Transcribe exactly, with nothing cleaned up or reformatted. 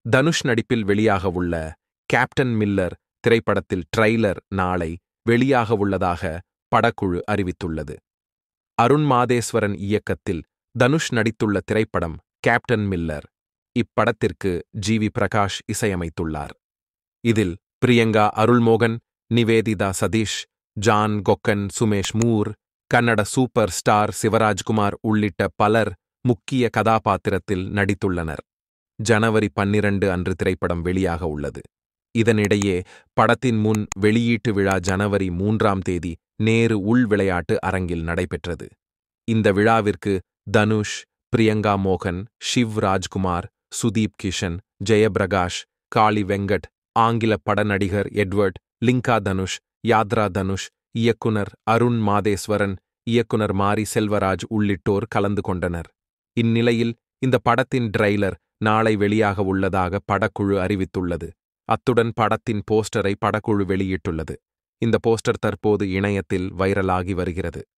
தனுஷ் நடிப்பில் வெளியாகவுள்ள Captain Miller திரைப்படத்தில் ட்ரெய்லர் நாளை வெளியாகவுள்ளதாக படக்குழு அறிவித்துள்ளது. அருண் மாதேஸ்வரன் இயக்கத்தில் தனுஷ் நடித்துள்ள திரைப்படம் கேப்டன் மில்லர். இப்படத்திற்கு ஜி வி பிரகாஷ் இசையமைத்துள்ளார். இதில் Priyanka Arulmohan, Nivedhitha Sathish, John Kokken, Sumesh Moor, Kannada super star Shivarajkumar உள்ளிட்ட பலர் முக்கிய கதாபாத்திரத்தில் நடித்துள்ளனர். ஜனவரி பன்னிரண்டு அன்று திரைப்படம் வெளியாக உள்ளது. இதனிடையே படத்தின் முன் வெளியீட்டு விழா ஜனவரி மூன்றாம் தேதி நேரு உள் விளையாட்டு அரங்கில் நடைபெற்றது. இந்த விழாவிற்கு தனுஷ், பிரியங்கா மோகன், ஷிவ் ராஜ்குமார், சுதீப் கிஷன், ஜெயபிரகாஷ், காளி வெங்கட், ஆங்கில பட நடிகர் எட்வர்ட், லிங்கா தனுஷ், யாத்ரா தனுஷ், இயக்குனர் அருண் மாதேஸ்வரன், இயக்குனர் மாரி செல்வராஜ் உள்ளிட்டோர் கலந்து கொண்டனர். இந்நிலையில் இந்த படத்தின் ட்ரெய்லர் நாளை வெளியாக உள்ளதாக படக்குழு அறிவித்துள்ளது. அத்துடன் படத்தின் போஸ்டரை படக்குழு வெளியிட்டுள்ளது. இந்த போஸ்டர் தற்போது இணையத்தில் வைரலாகி வருகிறது.